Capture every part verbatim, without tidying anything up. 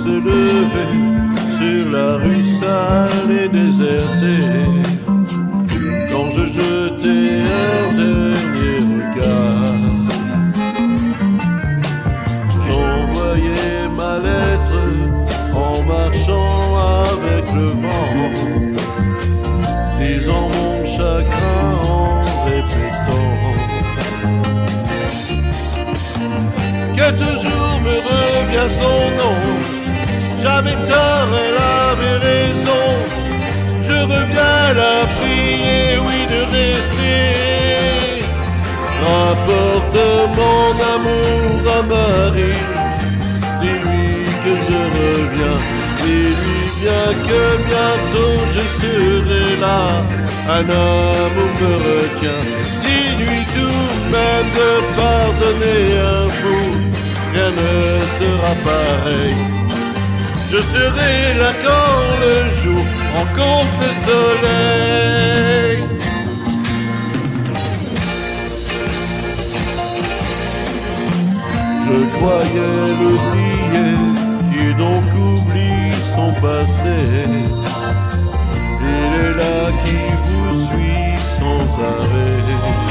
se levait sur la rue sale et désertée. Quand je jetais un dernier regard, j'envoyais ma lettre en marchant avec le vent, disant mon chagrin en répétant que toujours me revient son nom. J'avais tort, elle avait raison. Je reviens la prier, oui, de rester. Rapporte mon amour à Marie, dis-lui que je reviens. Dis-lui bien que bientôt je serai là. Un amour me retient. Dis-lui tout de même de pardonner un fou. Rien ne sera pareil. Je serai là quand le jour rencontre le soleil. Je croyais l'oublier, qui donc oublie son passé. Il est là qui vous suit sans arrêt.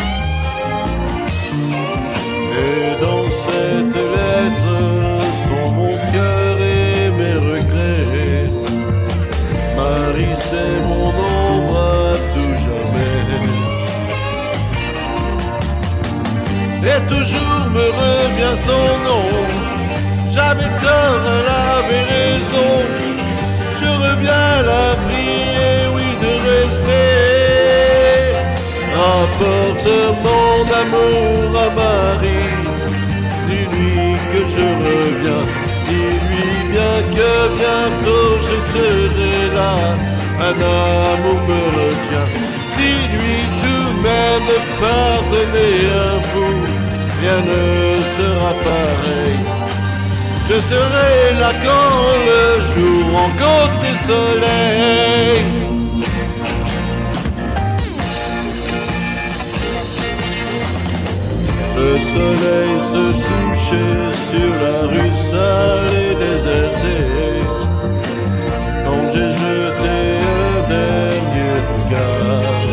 Et dans cette lettre sont mon cœur et mes regrets. Marie, c'est mon ombre à tout jamais. Et toujours me revient son nom. J'avais tort, elle avait raison. Je reviens la prier, oui, de rester. Rapporte mon amour à Marie, dis-lui que je reviens. Dis-lui bien que bientôt je serai là. Un amour me retient. Dis-lui tout de même de pardonner un fou. Rien ne sera pareil. Je serai là quand le jour rencontre le soleil. Le soleil se couchait sur la rue sale et désertée. Quand j'ai jeté un dernier regard,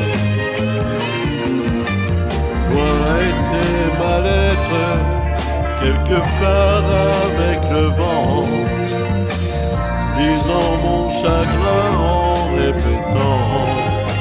loin était ma lettre, quelque part avec le vent, disant mon chagrin en répétant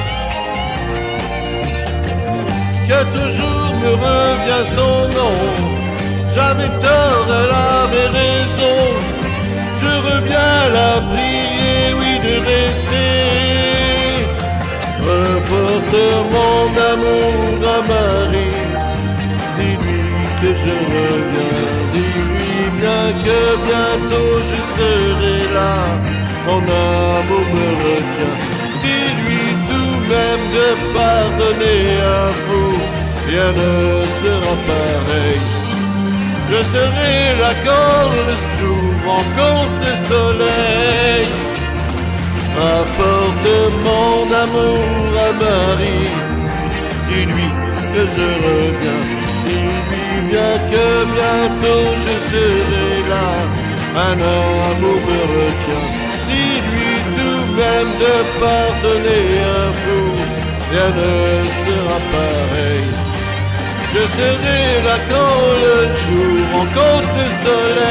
que toujours me revient son nom. J'avais tort, elle avait raison. Je reviens la prier, oui, de rester. Reporte mon amour à Marie, dis-lui que je reviens. Dis-lui bien que bientôt je serai là. Mon amour me retient. Dis-lui tout de même de pardonner un fou. Rien ne sera pareil. Je serai là quand le jour rencontre le soleil. Apporte mon amour à Marie, dis-lui que je reviens. Dis-lui bien que bientôt je serai là. Un amour me retient. Dis-lui tout de même de pardonner un fou. Rien ne sera pareil. Je serai là quand le jour rencontre le soleil.